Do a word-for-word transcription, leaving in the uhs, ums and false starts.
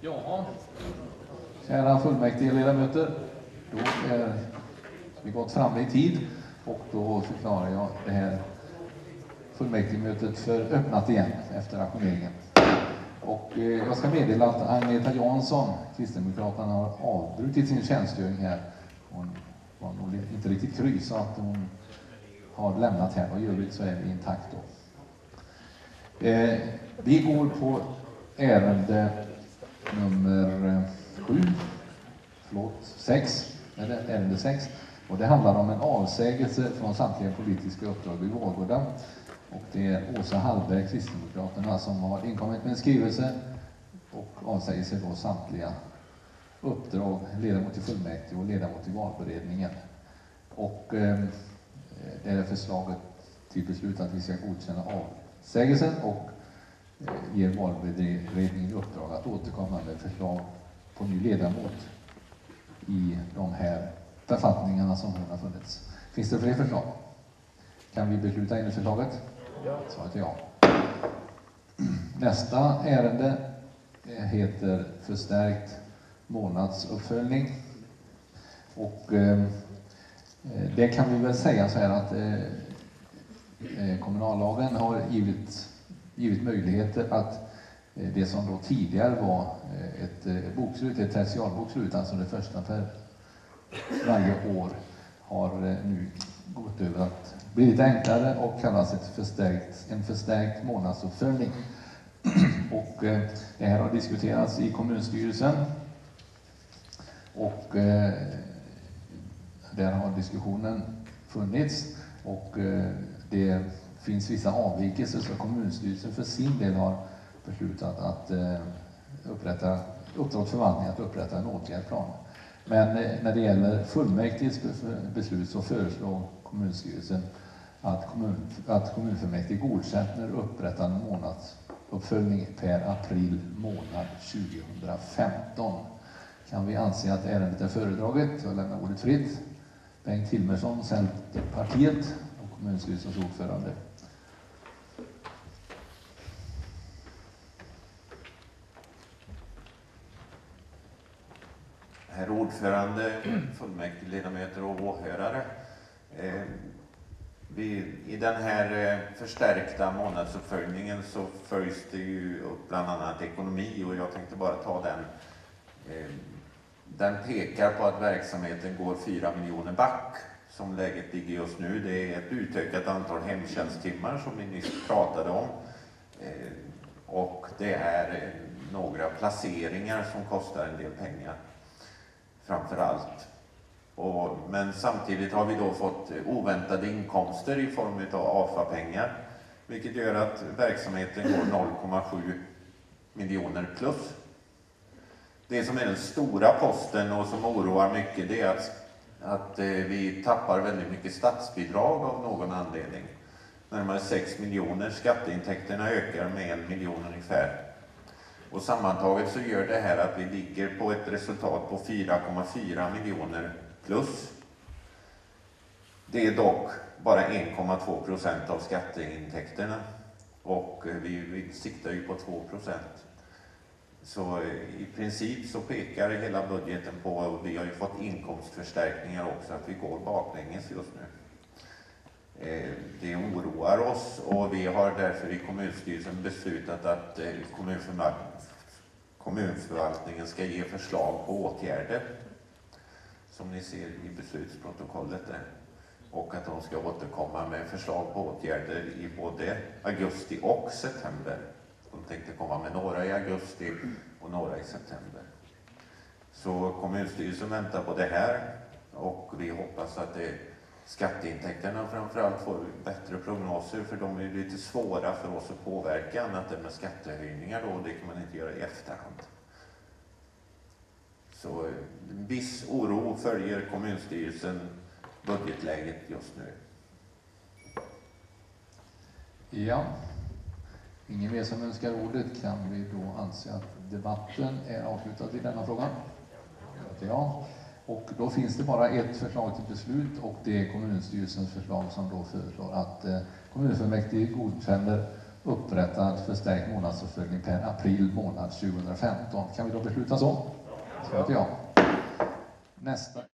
Ja. Kära fullmäktigeledamöter, då är vi gått fram i tid och då förklarar jag det här fullmäktigemötet för öppnat igen efter ajourneringen. Och eh, jag ska meddela att Agneta Jansson, Kristdemokraterna, har avbrutit sin tjänstgöring här. Hon var nog inte riktigt kry så att hon har lämnat här och i övrigt så är vi intakt då. Eh, vi går på ärende nummer sju, förlåt, sex, eller ärende sex. Och det handlar om en avsägelse från samtliga politiska uppdrag i Vårgårda. Och det är Åsa Hallberg, Kristdemokraterna, som har inkommit med en skrivelse och avsäger sig då samtliga uppdrag, ledamot i fullmäktige och ledamot i valberedningen. Och eh, det är förslaget till beslut att vi ska godkänna avsägelsen och eh, ger valberedningen i uppdrag att återkomma med förslag på ny ledamot i de här författningarna som har funnits. Finns det fler förslag? Kan vi besluta in i förslaget? Ja. Svaret är ja. Nästa ärende heter förstärkt månadsuppföljning. Och eh, det kan vi väl säga så här att eh, kommunallagen har givit, givit möjligheter att eh, det som då tidigare var ett eh, bokslut, ett tertialbokslut, alltså det första för varje år, har eh, nu gått över att bli lite enklare och kallas ett förstärkt, en förstärkt månadsuppföljning. Och eh, det här har diskuterats i kommunstyrelsen och eh, där har diskussionen funnits och eh, det finns vissa avvikelser så kommunstyrelsen för sin del har beslutat att eh, upprätta uppdragsförvaltning att upprätta en åtgärdsplan. Men eh, när det gäller fullmäktiges beslut så föreslår kommunstyrelsen att, kommun, att kommunfullmäktige godkänner upprättande månadsuppföljning per april månad tjugohundrafemton. Kan vi anse att ärendet är föredraget? Jag lämnar ordet fritt. Bengt Hilmersson, Centerpartiet och kommunstyrelsens ordförande. Herr ordförande, fullmäktigeledamöter och åhörare. Eh, vi, I den här eh, förstärkta månadsuppföljningen så följs det ju upp bland annat ekonomi och jag tänkte bara ta den. Eh, den pekar på att verksamheten går fyra miljoner back som läget ligger just nu. Det är ett utökat antal hemtjänsttimmar som vi nyss pratade om. Eh, och det är eh, några placeringar som kostar en del pengar. Framför allt. Och, men samtidigt har vi då fått oväntade inkomster i form av A F A-pengar. Vilket gör att verksamheten går noll komma sju miljoner plus. Det som är den stora posten och som oroar mycket det är att, att eh, vi tappar väldigt mycket statsbidrag av någon anledning. Närmare sex miljoner. Skatteintäkterna ökar med en miljon ungefär. Och sammantaget så gör det här att vi ligger på ett resultat på fyra komma fyra miljoner plus. Det är dock bara en komma två procent av skatteintäkterna. Och vi, vi siktar ju på två procent. Så i princip så pekar hela budgeten på, och vi har ju fått inkomstförstärkningar också, att vi går baklänges just nu. Det oroar oss och vi har därför i kommunstyrelsen beslutat att kommunförvaltningen ska ge förslag på åtgärder som ni ser i beslutsprotokollet där. Och att de ska återkomma med förslag på åtgärder i både augusti och september. De tänkte komma med några i augusti och några i september. Så kommunstyrelsen väntar på det här och vi hoppas att det skatteintäkterna framförallt får bättre prognoser, för de är lite svåra för oss att påverka annat än med skattehöjningar då, och det kan man inte göra i efterhand. Så en viss oro följer kommunstyrelsen budgetläget just nu. Ja, ingen mer som önskar ordet. Kan vi då anse att debatten är avslutad i denna fråga? Ja. Och då finns det bara ett förslag till beslut och det är kommunstyrelsens förslag som då föreslår att eh, kommunfullmäktige godkänner upprättad förstärkt månadsuppföljning per april månad tjugohundrafemton. Kan vi då besluta så? Så att ja. Nästa.